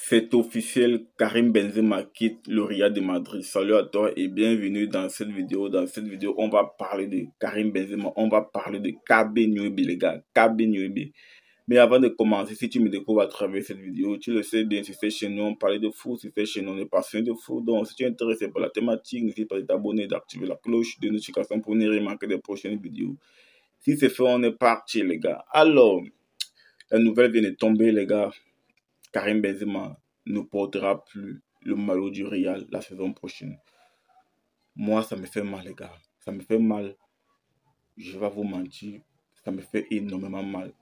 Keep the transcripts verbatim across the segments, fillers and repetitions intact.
C'est officiel, Karim Benzema quitte le Real de Madrid. Salut à toi et bienvenue dans cette vidéo. Dans cette vidéo, on va parler de Karim Benzema. On va parler de K B Nuebi, les gars. K B Nuebi. Mais avant de commencer, si tu me découvres à travers cette vidéo, tu le sais bien, si c'est chez nous, on parle de foot, si c'est chez nous, on est passionné de foot. Donc, si tu es intéressé par la thématique, n'hésite pas de t'abonner, d'activer la cloche de notification pour ne rien manquer des prochaines vidéos. Si c'est fait, on est parti, les gars. Alors, la nouvelle vient de tomber, les gars. Karim Benzema ne portera plus le maillot du Real la saison prochaine. Moi, ça me fait mal, les gars. Ça me fait mal. Je vais vous mentir. Ça me fait énormément mal.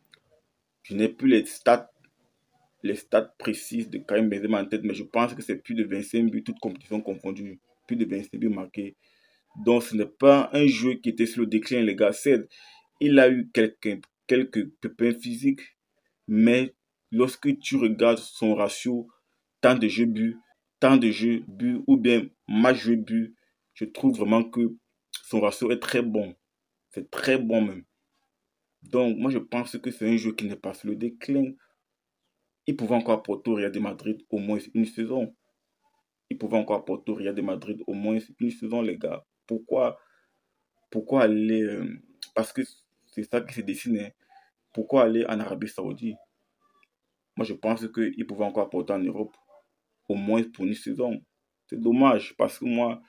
Je n'ai plus les stats, les stats précises de Karim Benzema en tête, mais je pense que c'est plus de vingt-cinq buts, toutes compétitions confondues. Plus de vingt-cinq buts marqués. Donc, ce n'est pas un joueur qui était sur le déclin, les gars. C'est, il a eu quelques, quelques pépins physiques, mais lorsque tu regardes son ratio, tant de jeux buts, tant de jeux buts ou bien match jeu but, je trouve vraiment que son ratio est très bon. C'est très bon même. Donc moi je pense que c'est un jeu qui n'est pas sur le déclin. Il pouvait encore apporter au Real de Madrid au moins une saison. Il pouvait encore apporter au Real de Madrid au moins une saison, les gars. Pourquoi, pourquoi aller... euh, parce que c'est ça qui se dessine. Hein. Pourquoi aller en Arabie Saoudite? Moi je pense qu'il pouvait encore apporter en Europe. Au moins pour une saison. C'est dommage parce que moi,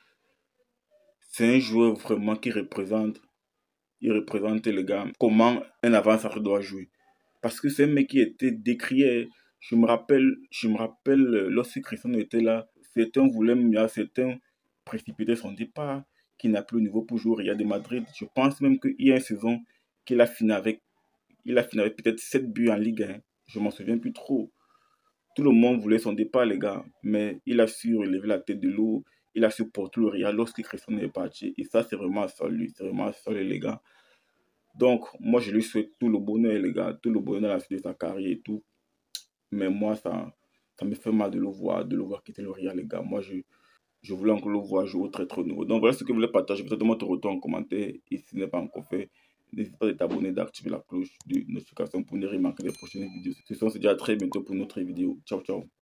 c'est un joueur vraiment qui représente, il représente le gars, comment un avant-centre doit jouer. Parce que c'est un mec qui était décrié. Je me rappelle, je me rappelle lorsque Cristiano était là, certains voulaient mieux, certains précipitaient son départ, qu'il n'a plus le niveau pour jouer au Real de Madrid. Je pense même qu'il y a une saison qu'il a fini avec, il a fini avec peut-être sept buts en Ligue un. Je m'en souviens plus trop. Tout le monde voulait son départ, les gars. Mais il a su relever la tête de l'eau. Il a su porter le Real lorsque Cristiano est parti. Et ça, c'est vraiment ça, lui. C'est vraiment ça, les gars. Donc, moi, je lui souhaite tout le bonheur, les gars. Tout le bonheur à la suite de sa carrière et tout. Mais moi, ça, ça me fait mal de le voir, de le voir quitter le Real, les gars. Moi, je, je voulais encore le voir jouer au très, très haut niveau. Donc, voilà ce que je voulais partager. Peut-être moi, te retour en commentaire. Et si ce n'est pas encore fait, n'hésite pas à t'abonner, d'activer la cloche de notification pour ne rien manquer des prochaines vidéos. Ce soir, on se dit à très bientôt pour une autre vidéo. Ciao, ciao.